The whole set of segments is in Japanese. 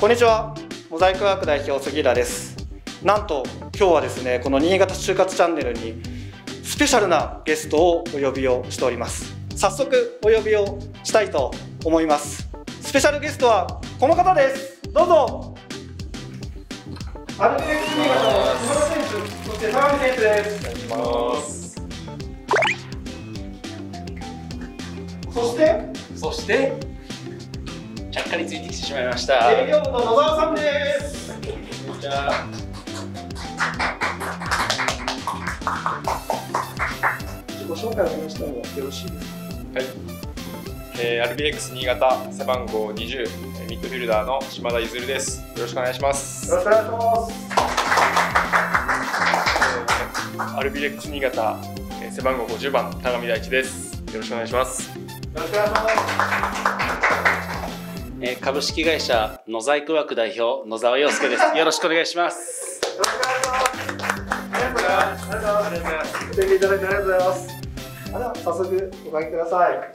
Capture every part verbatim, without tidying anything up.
こんにちは、モザイクワーク代表杉浦です。なんと今日はですね、この新潟就活チャンネルにスペシャルなゲストをお呼びをしております。早速お呼びをしたいと思います。スペシャルゲストはこの方です。どうぞ。アルビレックス新潟の島田選手、そして相模選手です。お願いします。そしてそしてちゃっかりついてきてしまいました。 営業部の野沢さんです。 こんにちは。 自己紹介をお願いしてもよろしいですか。 はい、えー、アルビレックス新潟背番号にじゅうミッドフィルダーの島田譲です。よろしくお願いします。 よろしくお願いします。 えー、アルビレックス新潟背番号ごじゅうばん田上大地です。よろしくお願いします。 よろしくお願いします。 えー、株式会社野細工枠代表野沢陽介です。よろしくお願いします。 よろしくお願いします。ありがとうございます。ありがとうございます。来ていただいてありがとうございます。では早速お書きください。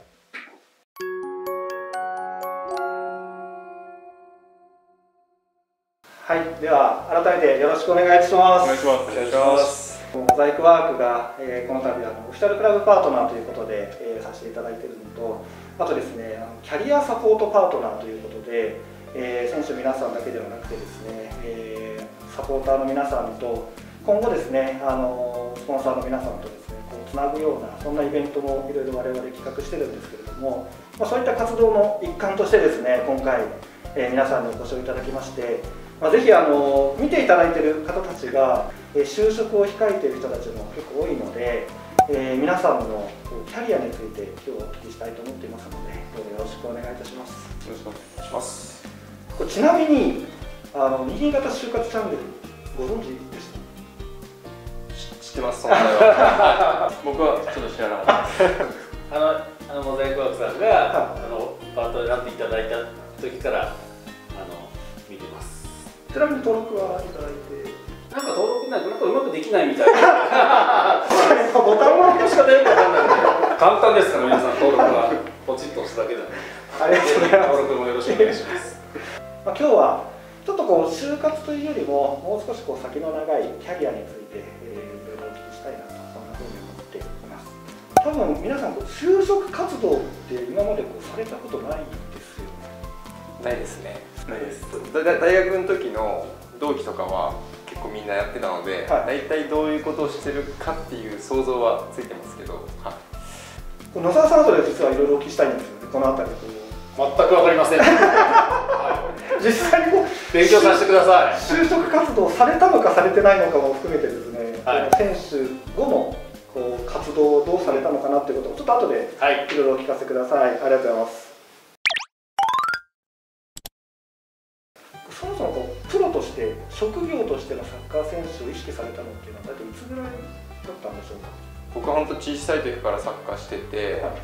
はい、では改めてよろしくお願いします。 お願いします。お願いします。 モザイクワークが、えー、この度あのオフィシャルクラブパートナーということで、えー、させていただいているのと、あとですね、あのキャリアサポートパートナーということで、えー、選手皆さんだけではなくてですね、えー、サポーターの皆さんと今後ですね、あのスポンサーの皆さんとですね、こうつなぐようなそんなイベントもいろいろ我々企画してるんですけれども、まあ、そういった活動の一環としてですね、今回、えー、皆さんにお越しをいただきまして、まあ、ぜひあの見ていただいている方たちが、えー、就職を控えている人たちも結構多いので、えー、皆さんのキャリアについて今日はお聞きしたいと思っていますので、どうぞよろしくお願いいたします。 よろしくお願いします。 これちなみにあの新潟就活チャンネルご存知でした？ 知ってます。そんなは僕はちょっと知らなかったです。 あのあのモザイクワークさんが、はい、あのパートになっていただいた時からあの見てます。 ちなみに登録はいただいて、 なんか登録なんかうまくできないみたいな。 ボタンを押しかよくわかんないので簡単ですから皆さん登録はポチッと押すだけなので、 ありがとうございます。 登録もよろしくお願いします。 まあ今日はちょっとこう就活というよりももう少しこう先の長いキャリアについて、えー、いろいろお聞きしたいなとそんなふうに思っています。多分皆さんこう就職活動って今までこうされたことないですよね。 ないですね。ないです。大学の時の同期とかは結構みんなやってたので、はい、大体どういうことをしてるかっていう想像はついてますけど、はい、 野沢さんとで実はいろいろお聞きしたいんですよね。この辺りこう全く分かりません。 実際にこう勉強させてください。 就職活動されたのかされてないのかも含めてですね、はい、選手後のこう活動をどうされたのかなっていうことをちょっと後でいろいろお聞かせください。はい、ありがとうございます。そもそもこうプロとして職業としてのサッカー選手を意識されたのっていうのは大体いつぐらいだったんでしょうか。 僕は本当小さい時からサッカーしてて、はい、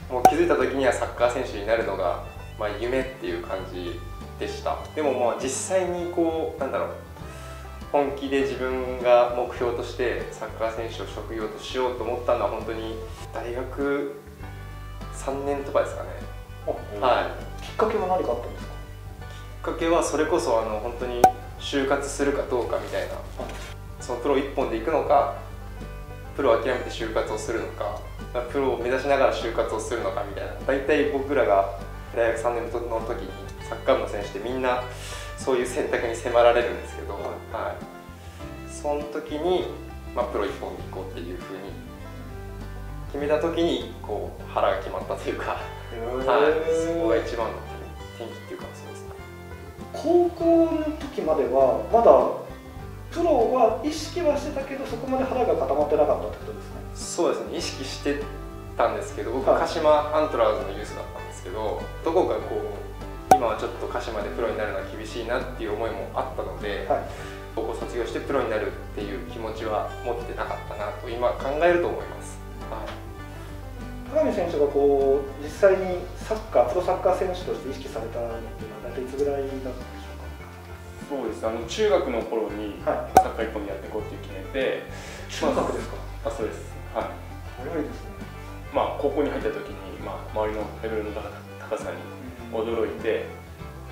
もう気づいた時にはサッカー選手になるのが、まあ、夢っていう感じでした。でもまあ実際にこうなんだろう本気で自分が目標としてサッカー選手を職業としようと思ったのは本当に大学さんねんとかですかね。はい、 きっかけは何かあったんですか。 きっかけはそれこそあの本当に就活するかどうかみたいな、そのプロ一本で行くのかプロを諦めて就活をするのかプロを目指しながら就活をするのかみたいな、大体僕らが大学さんねんの時にサッカー部の選手ってみんなそういう選択に迫られるんですけど、はい、その時に、まあ、プロ一本で行こうっていうふうに決めた時にこう腹が決まったというか、はい、そこが一番の転機っていうかそうですね。 高校の時まではまだプロは意識はしてたけどそこまで腹が固まってなかったってことですね。 そうですね、意識してたんですけど、僕は鹿島アントラーズのユースだったんですけど、どこかこう今はちょっと鹿島でプロになるのは厳しいなっていう思いもあったので、はい、高校卒業してプロになるっていう気持ちは持ってなかったなと今考えると思います。はい、 田上選手がこう実際にサッカープロサッカー選手として意識されたのっていうのは大体いつぐらいだったんでしょうか。 そうです、あの中学の頃にサッカー一本でやっていこうって決めて、 中学ですか。 あ、そうです。はい。 早いですね。 まあ高校に入った時に、まあ、周りのレベルの高さに驚いて、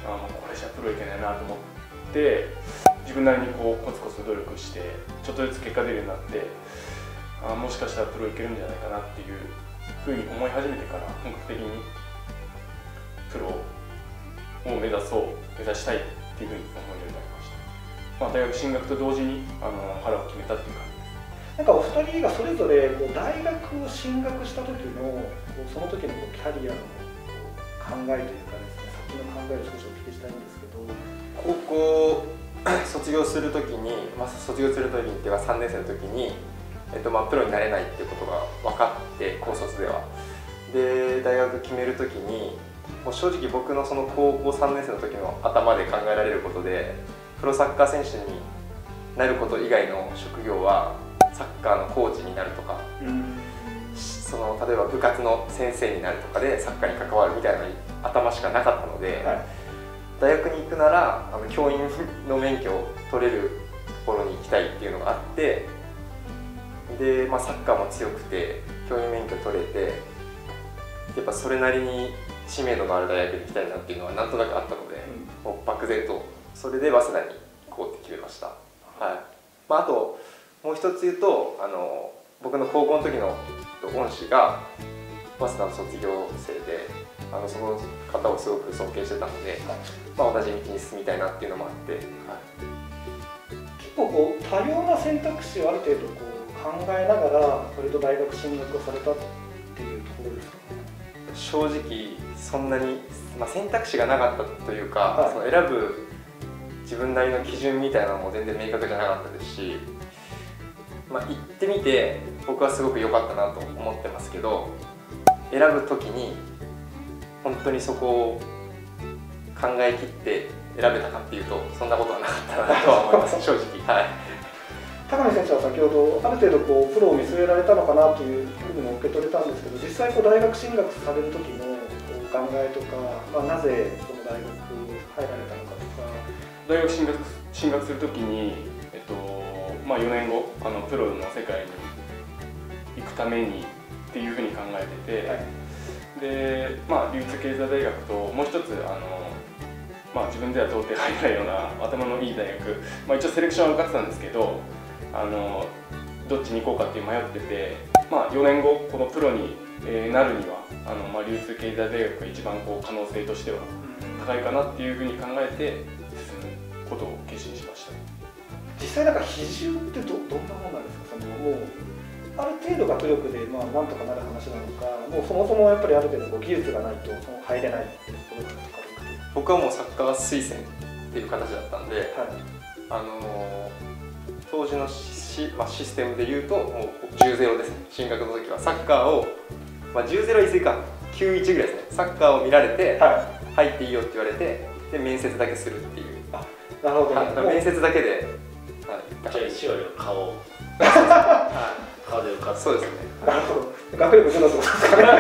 あもうこれじゃプロいけないなと思って自分なりにこうコツコツ努力してちょっとずつ結果出るようになってあもしかしたらプロいけるんじゃないかなっていうふうに思い始めてから本格的にプロを目指そう目指したいっていうふうに思うようになりました。まあ、大学進学と同時にあの腹を決めたっていう感じです。 なんかお二人がそれぞれこう大学を進学した時のこうその時のこうキャリアの考えというかですね、先の考えを少しお聞きしたいんですけど。 高校卒業するときに、まあ、卒業するときにっていうかさんねん生のときに、えっとまあ、プロになれないっていうことが分かって高卒ではで大学決めるときにもう正直僕のその高校さんねん生の時の頭で考えられることでプロサッカー選手になること以外の職業はサッカーのコーチになるとか、うん、その例えば部活の先生になるとかでサッカーに関わるみたいな頭しかなかったので、はい、大学に行くならあの教員の免許を取れるところに行きたいっていうのがあってで、まあ、サッカーも強くて教員免許取れてやっぱそれなりに知名度のある大学に行きたいなっていうのはなんとなくあったので、うん、もう漠然とそれで早稲田に行こうって決めました。はいまあ、あともう一つ言うとあの僕の高校の時の恩師が早稲田の卒業生であのその方をすごく尊敬してたので、まあ、同じ道に進みたいなっていうのもあって、はい、 結構こう多様な選択肢をある程度こう考えながらそれと大学進学をされたっていうところですか。 正直そんなに、まあ、選択肢がなかったというか、はい、その選ぶ自分なりの基準みたいなのも全然明確じゃなかったですし、まあ、行ってみて僕はすごく良かったなと思ってますけど選ぶ時に本当にそこを考え切って選べたかっていうとそんなことはなかったなとは思います正直。はい高見選手は先ほどある程度こうプロを見据えられたのかなというふうにも受け取れたんですけど実際こう大学進学される時のお考えとか、まあ、なぜその大学入られたのかとか。 大学進学進学する時に、えっとまあ、よねんごあのプロの世界に行くためにっていうふうに考えてて、はい、で、まあ、流通経済大学ともう一つあの、まあ、自分では到底入らないような頭のいい大学、まあ、一応セレクションは受かってたんですけどあのどっちに行こうかっていう迷ってて、まあ、よねんごこのプロに、えー、なるにはあの、まあ、流通経済大学が一番こう可能性としては高いかなっていうふうに考えて進むことを決心しました。 実際なんか比重って ど, どんなものなんですか。そのもうある程度学力でまあなんとかなる話なのか、もうそもそもやっぱりある程度こう技術がないと入れないっていうところなのか。 僕はもうサッカー推薦っていう形だったんで、はい、あの当時のシ、まあ、システムでいうともうじゅうゼロですね。進学の時はサッカーを、まあ、じゅうゼロ言い過ぎかきゅういちぐらいですね。サッカーを見られて、はい、入っていいよって言われてで面接だけするっていう。 あ、なるほど、ね、 面接だけで、 はい、じゃあいち割は顔顔で受かった。 そうですね。 なるほど。学力ゼロってことですかね。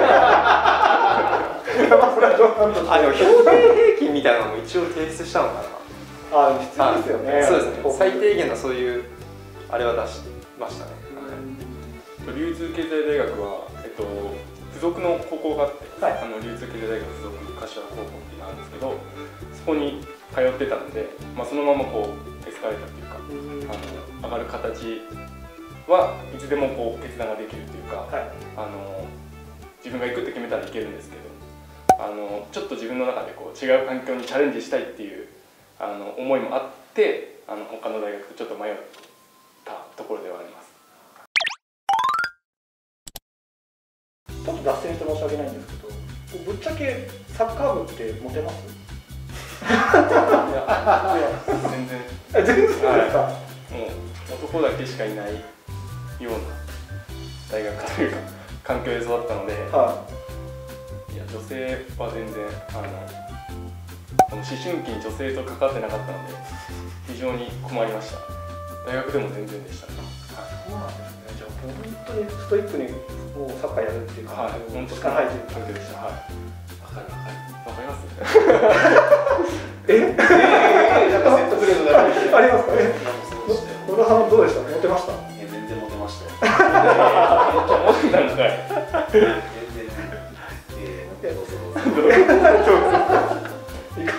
あ、でも標準平均みたいなのも一応提出したのかな。 あ、必要ですよね。 そうですね。最低限のそういうあれは出しましたね。 流通経済大学は、えっと、付属の高校があって、はい、あの流通経済大学附属柏高校っていうのがあるんですけど、そこに通ってたので、まあ、そのままこうエスカレーターっていうか、あの上がる形はいつでもこう決断ができるっていうか、はい、あの自分が行くって決めたら行けるんですけど、あのちょっと自分の中でこう違う環境にチャレンジしたいっていうあの思いもあってあの他の大学とちょっと迷ったところではあります。 ちょっと脱線して申し訳ないんですけど、ぶっちゃけサッカー部ってモテます？ いや、いや全然全然ですか？はい、 もう男だけしかいないような大学というか環境で育ったので、はい、いや女性は全然あのあの思春期に女性と関わってなかったので非常に困りました。大学でも全然でしたね。 そうなんですね。じゃあ本当にストイックにもうサッカーやるっていうか、はい、 本当に入ってる環境でした。はい。 わかるわかる。 わかります？ え？ええなんか説得力がありますか？ ありますか？え？野田さんどうでした？モテました？ え全然モテましたよ。 モテたんかい。 全然ええどうぞどうぞ。 いかがですか？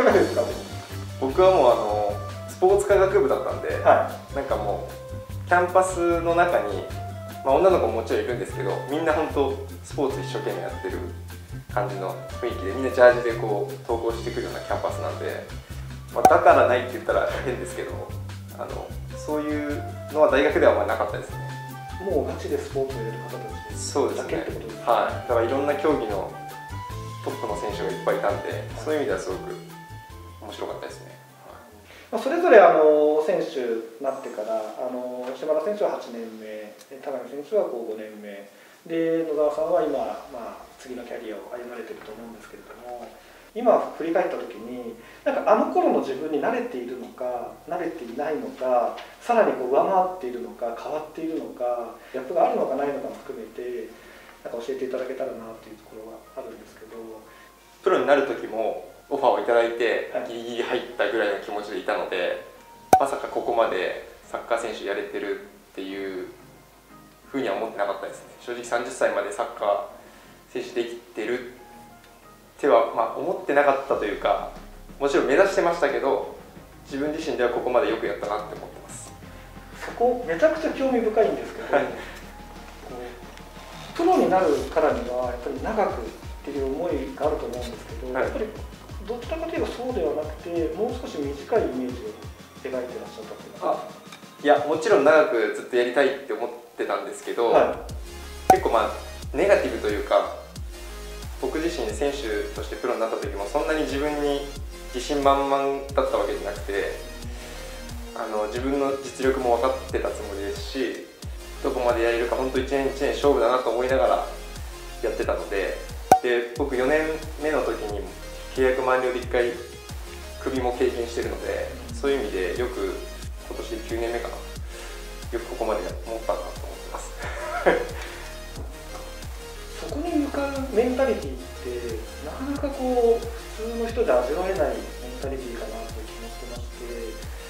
ってるんです僕はもうあのスポーツ科学部だったんで、 か？はなんかもうキャンパスの中に、まあ、女の子ももちろんいるんですけど、みんな本当スポーツ一生懸命やってる感じの雰囲気で、みんなジャージでこう登校してくるようなキャンパスなんで、まあ、だからないって言ったら変ですけど、あのそういうのは大学ではあんまりなかったですね。 い。もうガチでスポーツをやる方たちそうですね。 だけってことですか？ はい。だからいろんな競技のトップの選手がいっぱいいたんで、そういう意味ではすごく面白かったですね。 まあそれぞれあの選手になってからあの島田選手ははちねんめ、田上選手はこうごねんめで、野沢さんは今、まあ、次のキャリアを歩まれていると思うんですけれども、今振り返った時になんかあの頃の自分に慣れているのか慣れていないのか、さらにこう上回っているのか変わっているのか、ギャップがあるのかないのかも含めてなんか教えていただけたらなというところがあるんですけど。 プロになる時もオファーをいただいてはいギリギリ入ったぐらいの気持ちでいたので、まさかここまでサッカー選手やれてるっていうふうには思ってなかったですね。正直さんじゅっさいまでサッカー選手できてるっては、まあ、思ってなかったというか、もちろん目指してましたけど、自分自身ではここまでよくやったなって思ってます。 そこめちゃくちゃ興味深いんですけど、 はい、 こうプロになるからにはやっぱり長くっていう思いがあると思うんですけど、 はい、 やっぱりどちらかといえばそうではなくて、もう少し短いイメージを描いてらっしゃったというか。 あ、いや、もちろん長くずっとやりたいって思ってたんですけど、 はい、 結構まあネガティブというか、僕自身選手としてプロになった時もそんなに自分に自信満々だったわけじゃなくて、あの自分の実力も分かってたつもりですし、どこまでやれるか本当一年一年勝負だなと思いながらやってたので、で僕よねんめの時に契約満了でいっかいクビも経験してるので、そういう意味でよく今年きゅうねんめかな、よくここまで持ったなと思ってます。 そこに向かうメンタリティってなかなかこう普通の人で味わえないメンタリティかなという気もしてまして、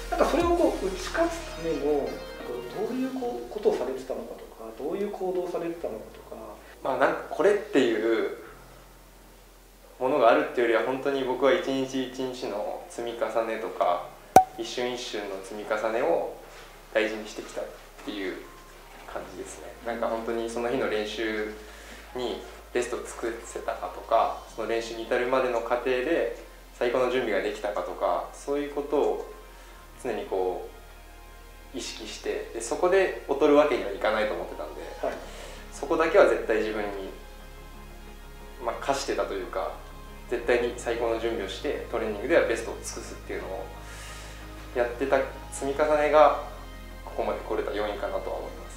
なんかそれをこう打ち勝つためのなんかどういうこうことをされてたのかとか、どういう行動をされてたのかとか、 まあなんかこれっていうものがあるっていうよりは、本当に僕は一日一日の積み重ねとか一瞬一瞬の積み重ねを大事にしてきたっていう感じですね。なんか本当にその日の練習にベストを尽くせたかとか、その練習に至るまでの過程で最高の準備ができたかとか、そういうことを常にこう意識して、でそこで劣るわけにはいかないと思ってたんで、 はい、 そこだけは絶対自分に、まあ、課してたというか、絶対に最高の準備をしてトレーニングではベストを尽くすっていうのをやってた積み重ねがここまで来れた要因かなとは思います。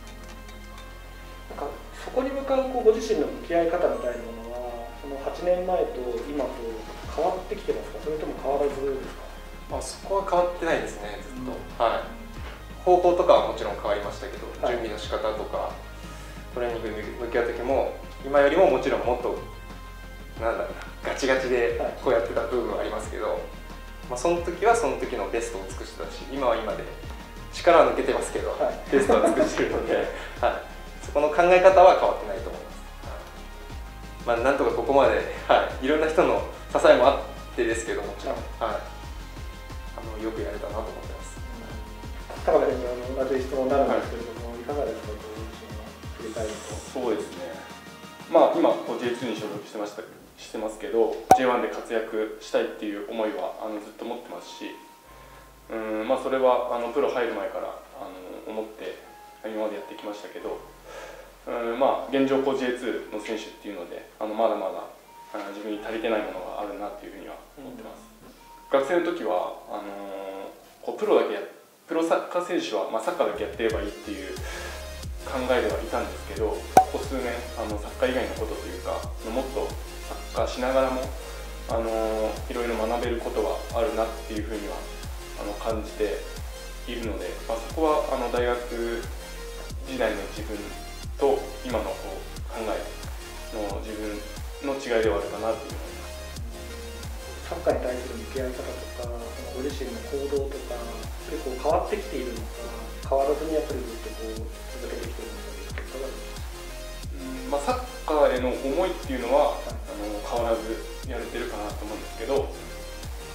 なんかそこに向かうこうご自身の向き合い方みたいなものは、そのはちねんまえと今と変わってきてますか、それとも変わらずですか？ まあ、そこは変わってないですね、ずっと、うん、はい。方法とかはもちろん変わりましたけど、はい、準備の仕方とかトレーニングに向き合う時も今よりももちろんもっとなんだろうな、ガチガチでこうやってた部分はありますけど、はい、まあ、その時はその時のベストを尽くしてたし、今は今で力は抜けてますけど、はい、ベストは尽くしてるので、はい、そこの考え方は変わってないと思います。はい、まあ、なんとかここまで、はい、いろんな人の支えもあってですけど、もちろん、はい、あのよくやれたなと思ってます。 高部選手、同じ質問になるんですけれども、はい、いかがですか、ご自身の振り返ると。 そうですね、まあ、今 ジェイツー に所属してましたしてますけど、 ジェイワン で活躍したいっていう思いはあのずっと持ってますし、うん、まあ、それはあのプロ入る前からあの思って今までやってきましたけど、うん、まあ、現状 ジェイツー の選手っていうので、あのまだまだあの自分に足りてないものがあるなっていうふうには思ってます。うん、学生の時はあのこうプロだけやプロサッカー選手は、まあ、サッカーだけやってればいいっていう考えではいたんですけど、ここ数年あのサッカー以外のことというか、もっとサッカーしながらもあのいろいろ学べることがあるなっていうふうにはあの感じているので、まあ、そこはあの大学時代の自分と今のこう考えの自分の違いではあるかなという思います。 サッカーに対する向き合い方とか、そのご自身の行動とか、やっぱりこう変わってきているのか、変わらずにやっぱりずっとこう続けてきているのか、いかがですか？ うん、まあ、サッカーへの思いっていうのは、はい、あの変わらずやれてるかなと思うんですけど、う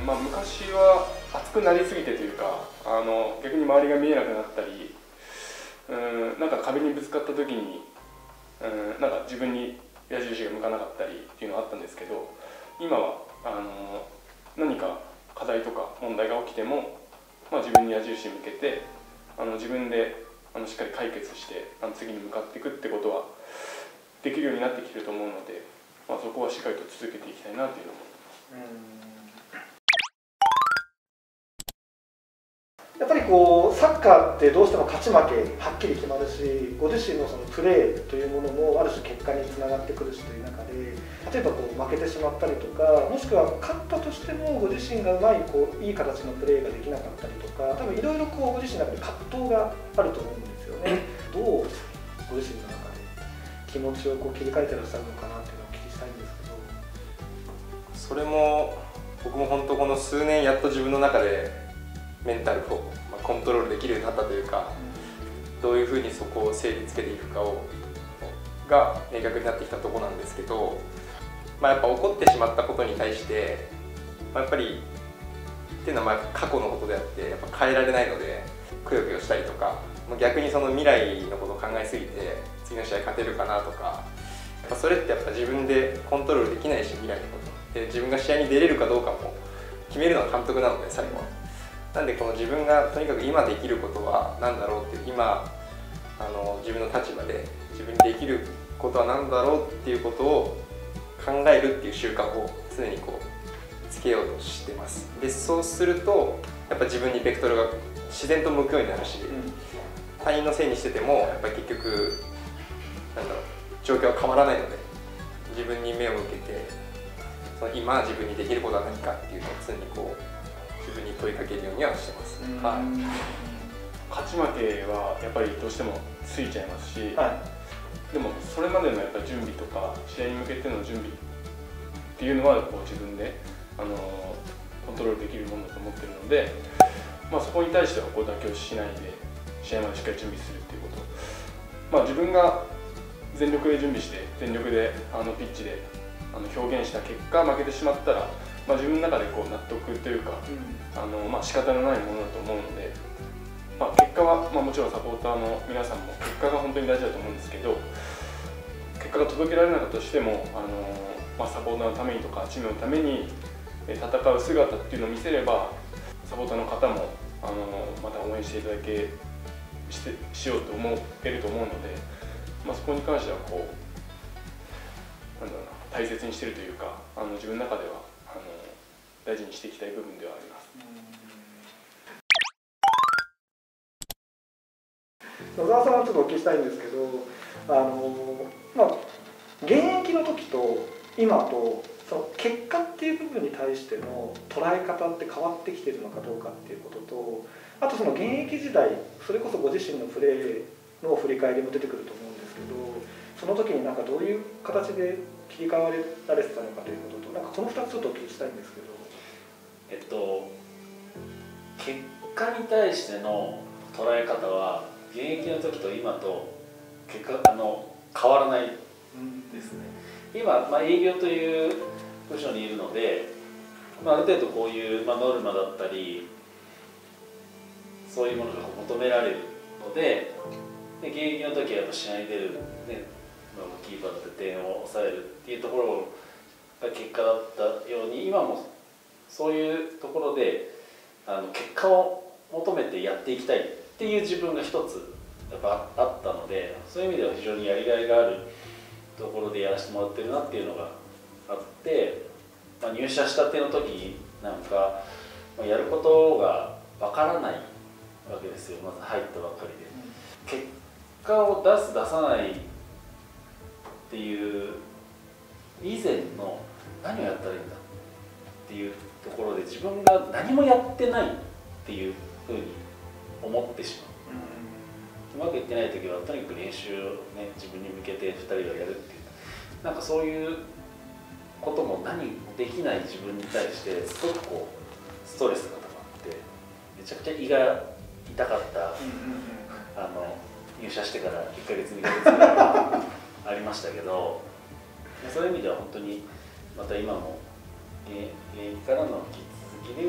まあ、昔は熱くなりすぎてというか、あの逆に周りが見えなくなったり、うんなんか壁にぶつかった時にうんなんか自分に矢印が向かなかったりっていうのはあったんですけど、今はあの何か課題とか問題が起きても、まあ、自分に矢印向けてあの自分であのしっかり解決してあの次に向かっていくってことはできるようになってきてると思うので、まあ、そこはしっかりと続けていきたいなというのも。 やっぱりこうサッカーってどうしても勝ち負けはっきり決まるし、ご自身のそのプレーというものもある種結果につながってくるしという中で、例えばこう負けてしまったりとか、もしくは勝ったとしてもご自身がうまいこういい形のプレーができなかったりとか、多分いろいろこうご自身の中で葛藤があると思うんですよね。どうご自身の中で気持ちをこう切り替えてらっしゃるのかなっていうのをお聞きしたいんですけど。 それも僕も本当この数年やっと自分の中でメンタルをコントロールできるようになったというか、どういうふうにそこを整理つけていくかをが明確になってきたところなんですけど、まあ、やっぱ起こってしまったことに対して、まあ、やっぱりっていうのはまあ過去のことであってやっぱ変えられないので、くよくよしたりとか、逆にその未来のことを考えすぎて次の試合勝てるかなとか、やっぱそれってやっぱ自分でコントロールできないし、未来のことで自分が試合に出れるかどうかも決めるのは監督なので最後は。なんでこの自分がとにかく今できることは何だろうっていう、今あの自分の立場で自分にできることは何だろうっていうことを考えるっていう習慣を常にこうつけようとしてます。でそうするとやっぱ自分にベクトルが自然と向くようになるし、他人のせいにしててもやっぱり結局なんだろう状況は変わらないので、自分に目を向けてその今自分にできることは何かっていうのを常にこう自分に問いかけるようにはしてます。はい、 勝ち負けはやっぱりどうしてもついちゃいますし、 はい、 でもそれまでのやっぱ準備とか試合に向けての準備っていうのはこう自分であのコントロールできるものだと思ってるので、まあ、そこに対してはこう妥協しないで試合までしっかり準備するっていうこと、まあ、自分が全力で準備して全力であのピッチであの表現した結果負けてしまったら、まあ、自分の中でこう納得というか、うん、あのまあ仕方のないものだと思うので、まあ、結果は、まあ、もちろんサポーターの皆さんも結果が本当に大事だと思うんですけど、結果が届けられなかったとしてもあの、まあ、サポーターのためにとかチームのために戦う姿っていうのを見せれば、サポーターの方もあのまた応援していただけしてしようと思えると思うので、まあ、そこに関してはこうなんだろうな、大切にしているというか、あの自分の中ではあの大事にしていきたい部分ではあります。 野沢さんはちょっとお聞きしたいんですけど、あの、まあ、現役の時と今とその結果っていう部分に対しての捉え方って変わってきてるのかどうかっていうことと、あとその現役時代、それこそご自身のプレーの振り返りも出てくると思うんですけど、その時になんかどういう形で切り替わられてたのかということと、なんかこのふたつちょっとお聞きしたいんですけど。 えっと結果に対しての捉え方は現役の時と今と結果あの変わらないですね。今、まあ、営業という部署にいるので、まあ、ある程度こういう、まあ、ノルマだったりそういうものが求められるので、で現役の時はやっぱ試合に出る、ね、キーパーだって点を抑えるっていうところが結果だったように、今もそういうところであの結果を求めてやっていきたいっていう自分が一つやっぱあったので、そういう意味では非常にやりがいがあるところでやらせてもらってるなっていうのがあって、まあ、入社したての時なんか、まあ、やることがわからないわけですよ。まず入ったばっかりで、結果を出す出さないっていう以前の何をやったらいいんだっていうところで自分が何もやってないっていうふうに思ってしまう。うまくいってない時はとにかく練習を、ね、自分に向けてふたりがやるっていう、なんかそういうことも何もできない自分に対してすごくこうストレスが溜まってめちゃくちゃ胃が痛かった、あの入社してからいっかげつにかげつぐらいありましたけど、そういう意味では本当にまた今も現役からの引き続き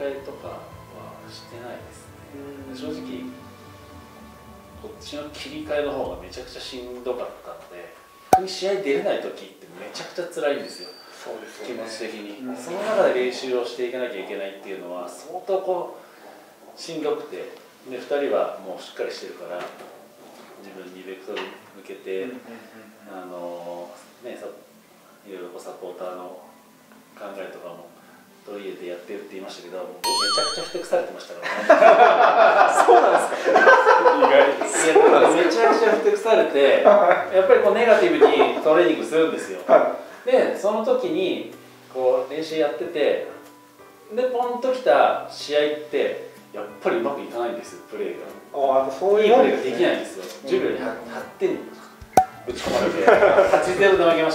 替えとかはしてないですね。正直こっちの切り替えの方がめちゃくちゃしんどかったので、逆に試合出れない時ってめちゃくちゃ辛いんですよ。 そうですよね、 気持ち的に、 うん、 その中で練習をしていかなきゃいけないっていうのは相当こうしんどくて、でふたりはもうしっかりしてるから自分にベクトル向けて、うん、あのね、いろいろこうサポーターの考えとかも取り入れてやってるって言いましたけど、僕めちゃくちゃふてくされてましたからね。 そうなんですか。意外に。 めちゃくちゃふてくされて、やっぱりこうネガティブにトレーニングするんですよ。でその時にこう練習やってて、でポンときた試合ってやっぱりうまくいかないんですよ、プレーが。 ああ、そういうもんですね。 いいプレーができないんですよ。じゅうびょうにはってんぶち込まれてはちゼロで負けました。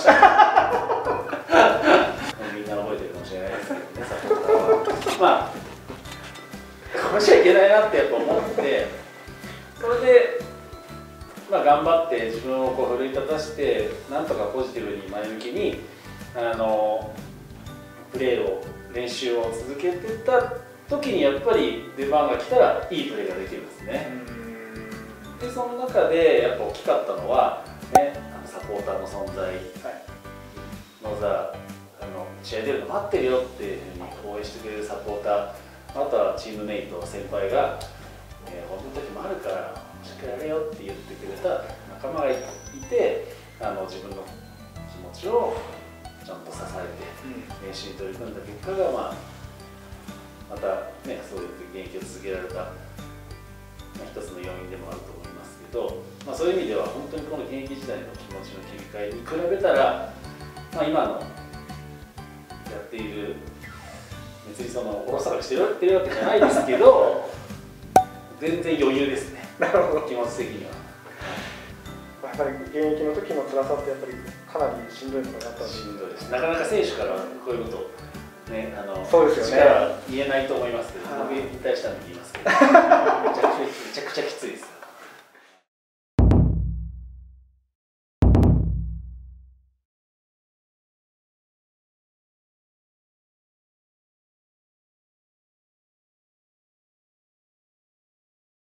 みんな覚えてるかもしれないですけどね、サポーターは。まあこうしちゃいけないなってやっぱ思って、それで、まあ、頑張って自分をこう奮い立たせて、なんとかポジティブに前向きにあのプレーを練習を続けてた時に、やっぱり出番が来たらいいプレーができるんですね。でその中でやっぱ大きかったのは、ね、あのサポーターの存在、野沢、あの試合出るの待ってるよっていうふうに応援してくれるサポーター、あとはチームメイト、先輩が、えー、こんな時もあるからしっかりやれよって言ってくれた仲間がいて、あの自分の気持ちをちゃんと支えて練習に取り組んだ結果が、まあ、また、ね、そういう現役を続けられた、まあ、一つの要因でもあると思いますけど、まあ、そういう意味では本当にこの現役時代の気持ちの切り替えに比べたら、まあ、今のやっている、別にそのおろそかにしてるわけじゃないですけど全然余裕ですね。 なるほど。 気持ち的には。 やっぱり現役の時の辛さってやっぱりかなりしんどいのかなと。 しんどいです。なかなか選手からこういうことね、あのそうですよね。 力は言えないと思いますけど、僕に対しては言いますけど、めちゃくちゃめちゃくちゃき